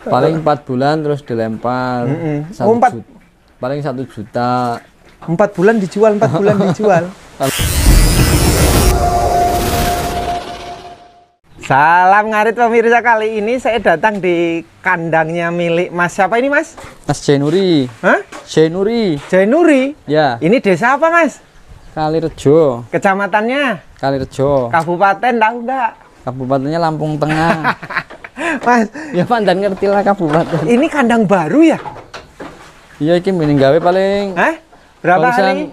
Paling 4 bulan terus dilempar. Oh, 4. Paling 1 juta. 4 bulan dijual, 4 bulan dijual. Salam ngarit pemirsa, kali ini saya datang di kandangnya milik Mas siapa ini Mas? Mas Jainuri. Hah? Jainuri. Jainuri? Ya. Ini desa apa Mas? Kalirejo. Kecamatannya? Kalirejo. Kabupaten tahu nggak? Kabupatennya Lampung Tengah. Mas, Ya pandan ngerti lah kabupaten. ini kandang baru ya? Iya iki mending gawe paling. Hah? Berapa hari?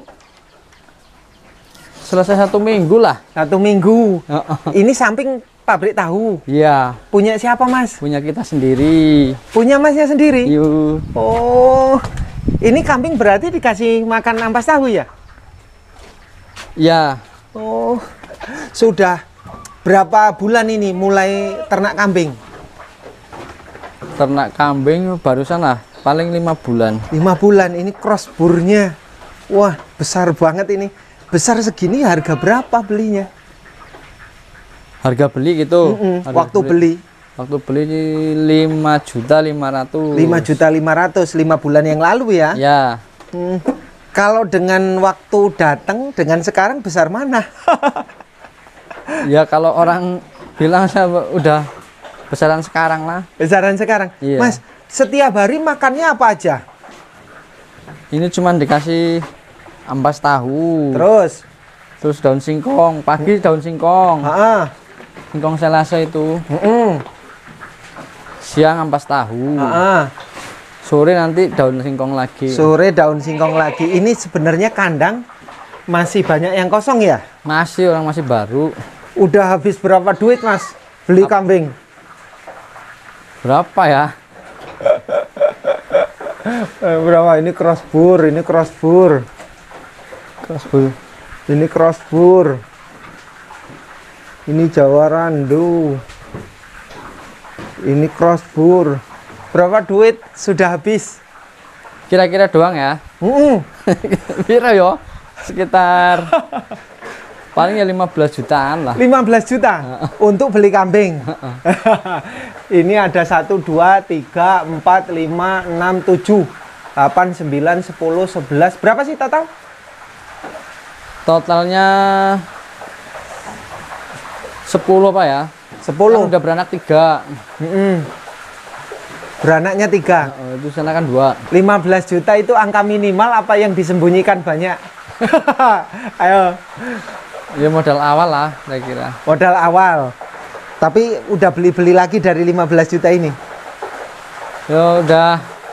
Selesai 1 minggu lah. 1 minggu. Heeh. Ini samping pabrik tahu. Iya. Punya siapa Mas? Punya kita sendiri. Punya Masnya sendiri? Yuk. Oh, ini kambing berarti dikasih makan ampas tahu ya? Ya. Oh, sudah berapa bulan ini mulai ternak kambing? Ternak kambing barusan lah, paling 5 bulan. 5 bulan, ini cross burnya. Wah, besar banget ini. Besar segini harga berapa belinya? Harga beli gitu. Waktu beli. Waktu beli 5.500.000. 5.500.000, 5 bulan yang lalu ya? Ya. Kalau dengan waktu datang dengan sekarang besar mana? Ya kalau orang bilang saya udah besaran sekarang lah. Besaran sekarang. Iya. Mas, setiap hari makannya apa aja? Ini cuman dikasih ampas tahu. Terus daun singkong. Pagi daun singkong. Singkong selasa itu. Siang ampas tahu. Sore nanti daun singkong lagi. Sore daun singkong lagi. Ini sebenarnya kandang masih banyak yang kosong ya? Masih, orang masih baru. Udah habis berapa duit Mas beli kambing? Berapa ya? Berapa? Ini crossbur, ini crossbur. Ini crossbur. Ini Jawa Randu. Ini crossbur. Berapa duit sudah habis? Kira-kira doang ya? Pira yo? Sekitar paling ya 15 jutaan lah. 15 juta untuk beli kambing. Ini ada 1, 2, 3, 4, 5, 6, 7, 8, 9, 10, 11. Berapa sih total? Totalnya 10 Pak ya? 10. Kan udah beranak 3. Beranaknya 3. Itu sana kan 2. 15 juta itu angka minimal apa yang disembunyikan banyak? Ayo. Ya modal awal lah saya kira. Modal awal. Tapi udah beli-beli lagi dari 15 juta ini? Ya udah.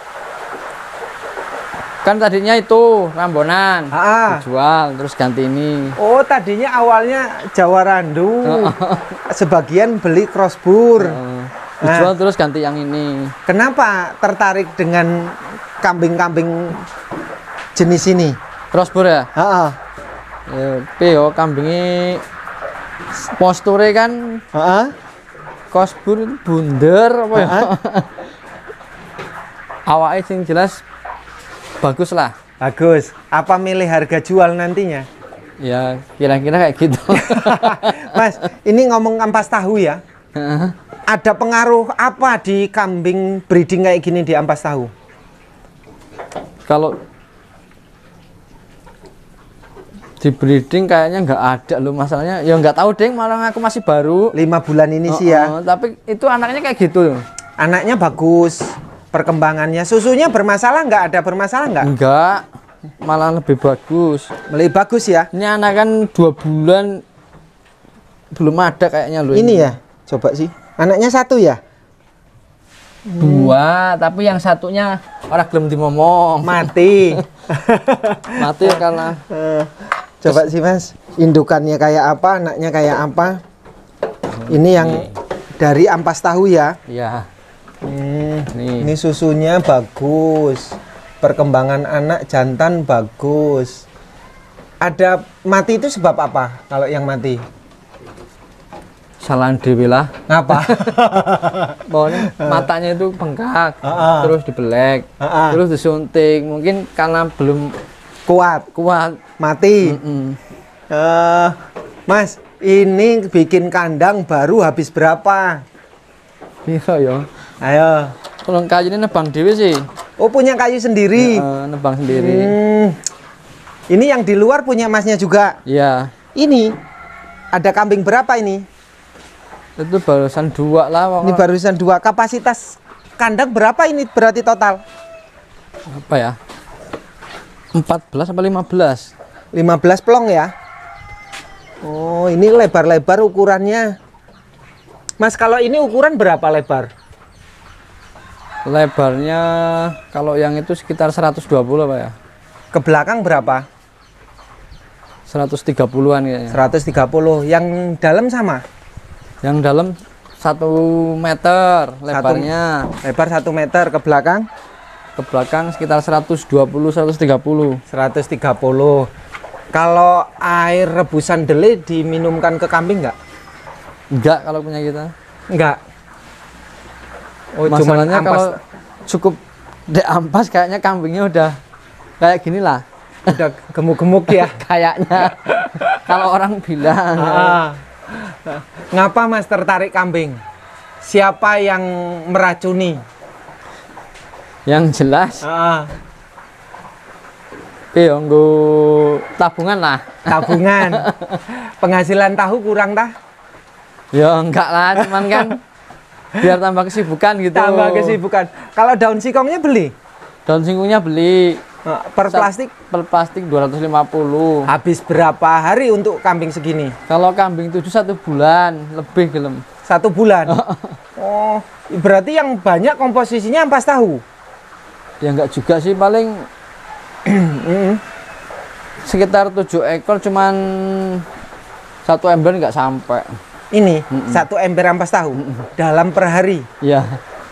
Kan tadinya itu Rambonan. Dijual terus ganti ini. Oh, tadinya awalnya Jawa Randu. Sebagian beli crossbur. Dijual terus ganti yang ini. Kenapa tertarik dengan kambing-kambing jenis ini? Crossbur ya? Ya, kambingnya posture kan crossbur bunder apa ya? Awalnya sing jelas bagus lah. Bagus. Apa milih harga jual nantinya? Ya kira-kira kayak gitu. Mas, ini ngomong ampas tahu ya? Ada pengaruh apa di kambing breeding kayak gini di ampas tahu? Kalau di breeding kayaknya nggak ada loh, masalahnya ya nggak tahu deh, malah aku masih baru 5 bulan ini sih ya. Tapi itu anaknya kayak gitu. Anaknya bagus, perkembangannya. Susunya bermasalah nggak? Ada bermasalah nggak? Enggak, malah lebih bagus. Lebih bagus ya. Ini anak kan 2 bulan belum ada kayaknya loh. Ini ya, coba sih. Anaknya 1 ya? 2, tapi yang satunya orang belum dimomong. Mati. Mati karena. Coba sih Mas, indukannya kayak apa, anaknya kayak apa. Ini yang dari ampas tahu ya? Iya. Ini susunya bagus. Perkembangan anak jantan bagus. Ada mati itu sebab apa kalau yang mati? Salah dewi lah. Ngapa? Pokoknya matanya itu bengkak, terus dibelek, terus disuntik. Mungkin karena belum kuat mati. Mas, ini bikin kandang baru habis berapa? Iya ya. Ayo. Kalau kayu ini nebang dewe sih. Oh, punya kayu sendiri. Ya, nebang sendiri. Ini yang di luar punya masnya juga. Iya. Ini ada kambing berapa ini? Itu barusan 2 lah. Ini barusan 2. Kapasitas kandang berapa ini berarti total? Apa ya? 14 sampai 15. 15 plong ya. Oh, ini lebar-lebar ukurannya. Mas, kalau ini ukuran berapa lebar? Lebarnya kalau yang itu sekitar 120 Pak ya. Ke belakang berapa? 130-an kayaknya. 130. Yang dalam sama? Yang dalam 1 meter lebarnya. Lebar 1 meter, ke belakang? Ke belakang sekitar 120 130. 130. Kalau air rebusan dele diminumkan ke kambing nggak? Enggak kalau punya kita. Enggak. Oh, Masalahnya cuman ampas. kalau cukup ampas kayaknya kambingnya udah kayak gini lah. Udah gemuk-gemuk ya. Kayaknya. Kalau orang bilang. Ngapa Mas tertarik kambing? Siapa yang meracuni? Yang jelas. Nggo tabungan lah. Tabungan. Penghasilan tahu kurang tah? Ya enggak lah, cuman kan biar tambah kesibukan gitu. Tambah kesibukan. Kalau daun singkongnya beli? Daun singkongnya beli. Per plastik? Per plastik 250. Habis berapa hari untuk kambing segini? Kalau kambing 7 1 bulan, lebih gelem. 1 bulan? Oh, berarti yang banyak komposisinya ampas tahu? Ya enggak juga sih, paling sekitar 7 ekor, cuman 1 ember nggak sampai. Ini 1 ember ampas tahu dalam per hari. Ya.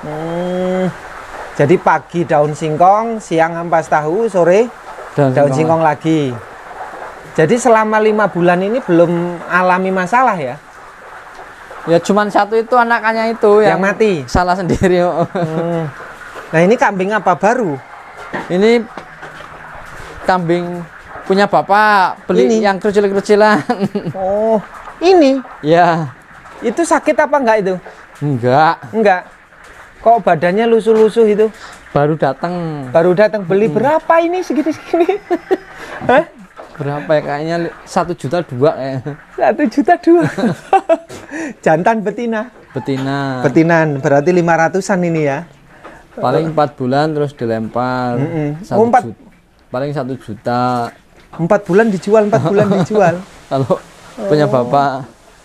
Jadi pagi daun singkong, siang ampas tahu, sore daun singkong lagi. Jadi selama 5 bulan ini belum alami masalah ya? Ya cuman 1 itu anakannya itu yang mati. Salah sendiri. Nah ini kambing apa baru? Ini kambing punya bapak, beli yang kecil-kecilan. Oh, ini? Ya. Itu sakit apa enggak itu? Enggak. Enggak. Kok badannya lusuh-lusuh itu? Baru datang. Baru datang. Beli berapa ini segini-segini? Hah? Berapa ya, kayaknya 1,2 juta kayaknya. 1,2 juta. Jantan betina? Betina. Betinan, berarti 500-an ini ya? Paling 4 bulan terus dilempar. Paling 1 juta. 4 bulan dijual, 4 bulan dijual. Kalau punya bapak.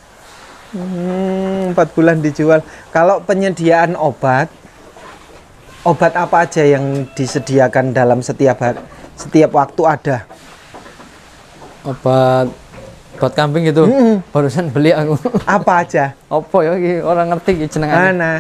4 bulan dijual. Kalau penyediaan obat apa aja yang disediakan dalam setiap waktu ada? Obat buat kambing gitu. Barusan beli aku. Apa aja? Apa ya iki, orang ngerti iki jenengane. Mana?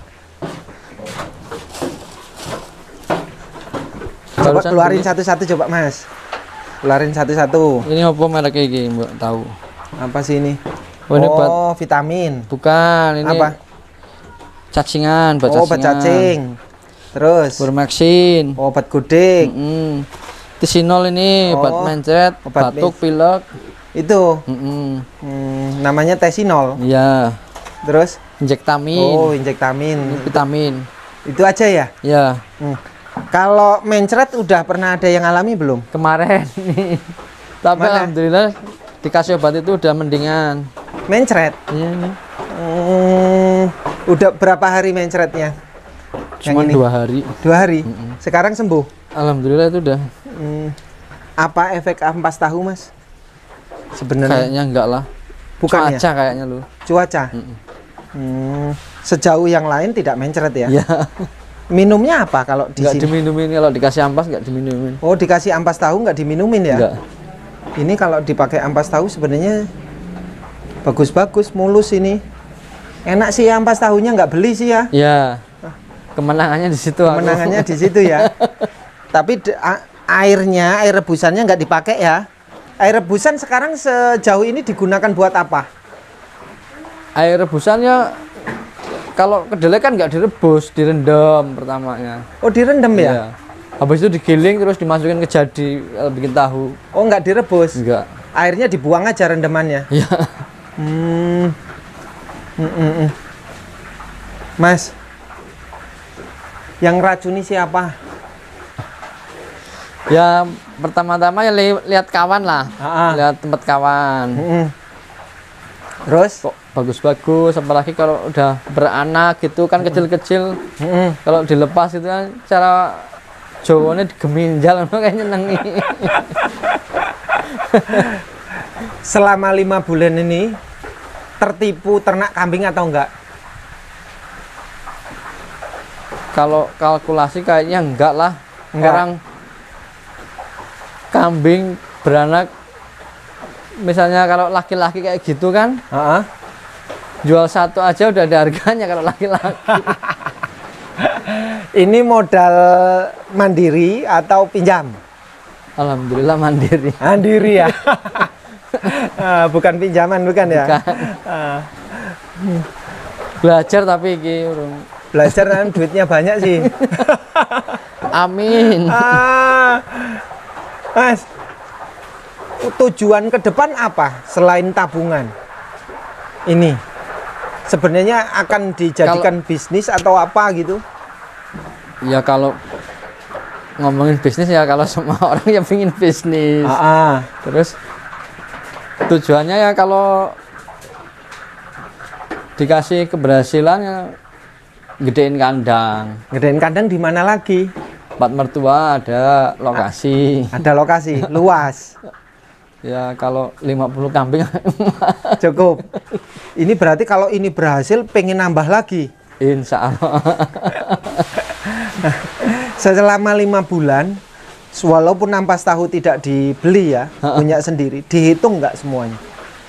Coba keluarin satu-satu coba Mas. Keluarin satu-satu. Ini apa mereknya iki, Mbak tahu? Apa sih ini? Oh, vitamin. Bukan, ini apa? Cacingan, buat cacingan. Obat cacing. Terus Burmexin. Obat gudik. Tisinol ini obat mencret, batuk, pilek. Itu. Namanya tesinol. Iya. Terus injektamin. Oh, injektamin. Ini vitamin. Itu aja ya? Iya. Kalau mencret udah pernah ada yang alami belum? Kemarin nih. Tapi alhamdulillah dikasih obat itu udah mendingan. Mencret? Iya nih. Udah berapa hari mencretnya? Cuma 2 hari. 2 hari? Sekarang sembuh? Alhamdulillah itu udah. Apa efek ampas tahu Mas? Sebenarnya? Kayaknya enggak lah. Bukan cuaca kayaknya lu. Cuaca? Sejauh yang lain tidak mencret ya? Iya. Minumnya apa kalau di sini? Nggak diminumin, kalau dikasih ampas nggak diminumin. Oh, dikasih ampas tahu nggak diminumin ya? Enggak. Ini kalau dipakai ampas tahu sebenarnya bagus-bagus, mulus ini. Enak sih ampas tahunya, nggak beli sih ya? Ya. Kemenangannya di situ. Kemenangannya di situ ya. Tapi air rebusannya nggak dipakai ya? Air rebusan sekarang sejauh ini digunakan buat apa? Air rebusannya kalau kedelai kan nggak direbus, direndam pertamanya. Oh, direndam ya? Iya. Habis itu digiling terus dimasukin ke jadi bikin tahu. Oh, nggak direbus? Enggak. Airnya dibuang aja rendamannya? Iya. Mas, Yang racuni siapa? Ya pertama-tama ya lihat kawan lah, lihat tempat kawan. Terus kok bagus-bagus, apalagi kalau udah beranak gitu kan, kecil-kecil. Kalau dilepas itu kan cara Jawanya digeminjal, kayak nyenengi. Selama 5 bulan ini tertipu ternak kambing atau enggak? Kalau kalkulasi kayaknya enggak lah. Enggak. Orang kambing beranak, misalnya kalau laki-laki kayak gitu kan, jual satu aja udah ada harganya kalau laki-laki. Ini modal mandiri atau pinjam? Alhamdulillah mandiri. Mandiri ya. Bukan pinjaman, bukan ya? Bukan. Belajar tapi belajar kan duitnya banyak sih. Amin. Mas, tujuan ke depan apa selain tabungan ini? Sebenarnya akan dijadikan bisnis atau apa gitu? Ya kalau ngomongin bisnis ya, kalau semua orang yang pingin bisnis. Terus tujuannya ya kalau dikasih keberhasilan ya gedein kandang. Gedein kandang di mana lagi? Tempat mertua ada lokasi. Ada lokasi luas. Ya kalau 50 kambing cukup. Ini berarti kalau ini berhasil pengen nambah lagi. Insya Allah. Selama 5 bulan, walaupun ampas tahu tidak dibeli ya, punya sendiri, dihitung nggak semuanya?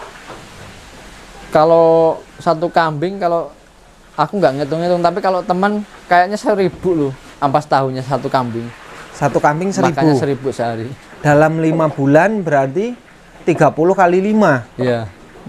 Kalau satu kambing, kalau aku nggak ngitung-ngitung, tapi kalau teman kayaknya 1.000 loh ampas tahunya satu kambing. Satu kambing 1.000. Makanya 1.000 sehari. Dalam 5 bulan berarti 30 kali 5. Iya.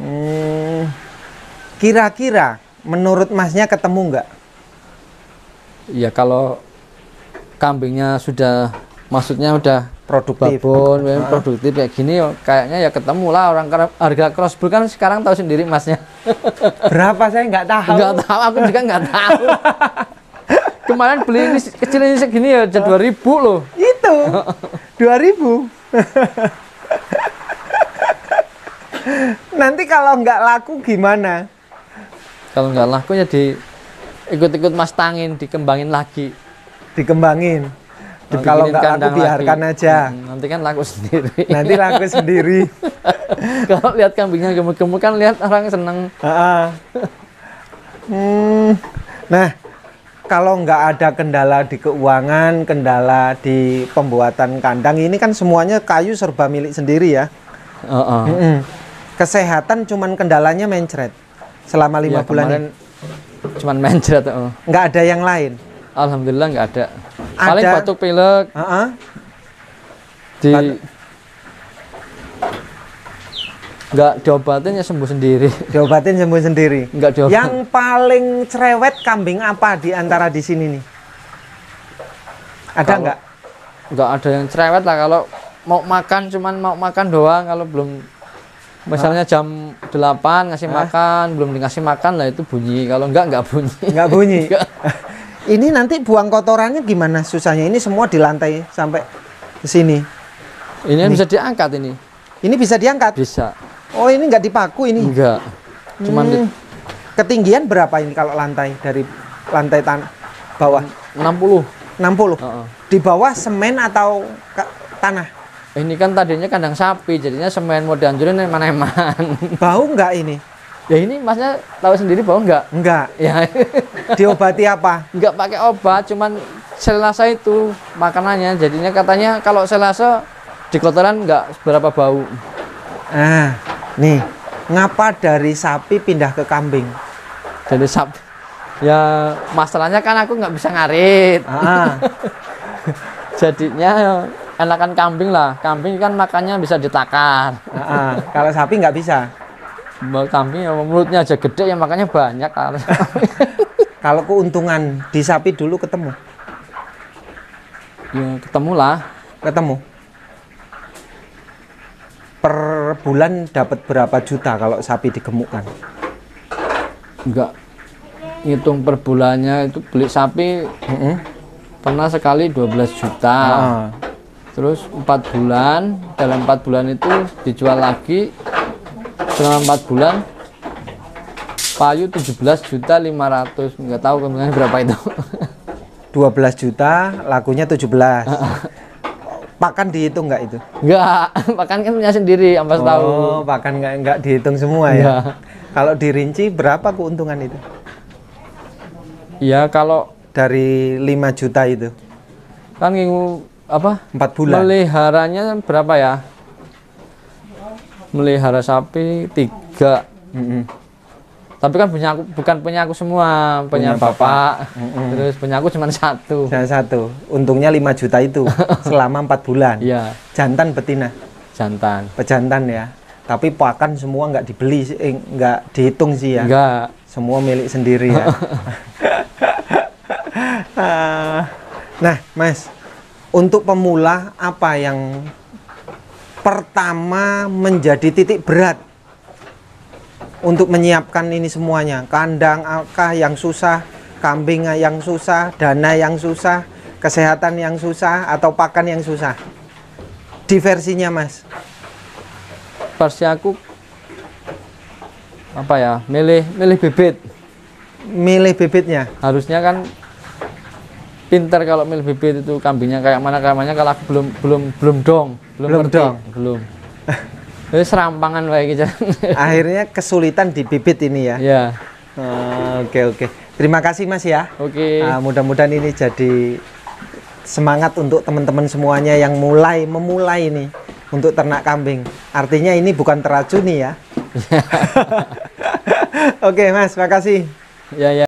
Kira-kira menurut masnya ketemu nggak? Iya, kalau kambingnya sudah, maksudnya udah produktif, produktif kayak gini, kayaknya ya ketemu lah. Orang harga crossbreed kan sekarang tahu sendiri masnya. Berapa saya nggak tahu. Nggak tahu, aku juga nggak tahu. Kemarin beli ini kecil ini segini ya, 2.000 loh. Itu 2.000. Nanti kalau nggak laku gimana? Kalau nggak laku ya ikut-ikut mas tangin, dikembangin lagi. Dikembangin. Kalau nggak laku biarkan lagi aja. Nanti kan laku sendiri. Nanti laku sendiri. Kalau lihat kambingnya gemuk-gemuk kan lihat orang seneng. Nah, kalau nggak ada kendala di keuangan, kendala di pembuatan kandang, ini kan semuanya kayu serba milik sendiri ya. Kesehatan cuman kendalanya mencret selama 5 bulan ini. Cuman mencret. Nggak ada yang lain. Alhamdulillah nggak ada. Paling batuk pilek. Nggak diobatin ya sembuh sendiri. Diobatin sembuh sendiri. Nggak diobatin. Yang paling cerewet kambing apa di antara di sini nih? Ada nggak? Nggak ada yang cerewet lah. Kalau mau makan cuman mau makan doang. Kalau belum, misalnya jam 8 ngasih makan, belum dikasih makan lah itu bunyi. Kalau nggak bunyi. Nggak bunyi. Ini nanti buang kotorannya gimana susahnya? Ini semua di lantai sampai ke sini. Ini bisa diangkat ini. Ini bisa diangkat? Bisa. Oh, ini nggak dipaku ini? Enggak. Cuman ketinggian berapa ini kalau lantai dari lantai bawah? 60. 60. Di bawah semen atau tanah? Ini kan tadinya kandang sapi, jadinya semen mau dihancurin eman-eman. Bau nggak ini? Ya ini masnya tahu sendiri bau nggak? Enggak. Ya. Diobati apa? Nggak pakai obat, cuman selasa itu makanannya. Jadinya katanya kalau selasa di kotoran nggak seberapa bau. Nih, ngapa dari sapi pindah ke kambing? Dari sapi. Ya masalahnya kan aku nggak bisa ngarit. Jadinya enakan kambing lah. Kambing kan makannya bisa ditakar. Kalau sapi nggak bisa. Kambing ya mulutnya aja gede ya makanya banyak. Kalau keuntungan di sapi dulu ketemu? Ya ketemu lah. Ketemu. Per bulan dapat berapa juta kalau sapi digemukkan? Enggak ngitung per bulannya, itu beli sapi Pernah sekali 12 juta. Terus 4 bulan, dalam 4 bulan itu dijual lagi. Selama 4 bulan payu 17.500.000, nggak tahu kemudian berapa itu. 12 juta, lakunya 17. Pakan dihitung nggak itu? Nggak, pakan kan punya sendiri, ampas tahu. Oh, pakan nggak dihitung semua ya? Kalau dirinci berapa keuntungan itu? Ya kalau dari 5 juta itu kan apa 4 bulan meliharanya berapa ya, melihara sapi 3. Tapi kan punya aku, bukan punya aku semua, punya bapak. Terus punya aku cuma satu. Untungnya 5 juta itu selama 4 bulan. Iya. Jantan betina? Jantan. Pejantan ya. Tapi pakan semua nggak dibeli, nggak dihitung sih ya? Enggak. Semua milik sendiri ya. Nah, Mas, untuk pemula apa yang pertama menjadi titik berat untuk menyiapkan ini semuanya? Kandang akah yang susah, kambing yang susah, dana yang susah, kesehatan yang susah, atau pakan yang susah? Diversinya, Mas. Versi aku apa ya? Milih bibit. Milih bibitnya. Harusnya kan pintar kalau milih bibit itu, kambingnya kayak mana, kalau aku belum dong. Jadi serampangan kayak gitu. Akhirnya kesulitan di bibit ini ya. Iya. Oke. Terima kasih Mas ya. Oke. Mudah-mudahan ini jadi semangat untuk teman-teman semuanya yang memulai ini untuk ternak kambing. Artinya ini bukan teracuni ya. Oke Mas, makasih. Ya.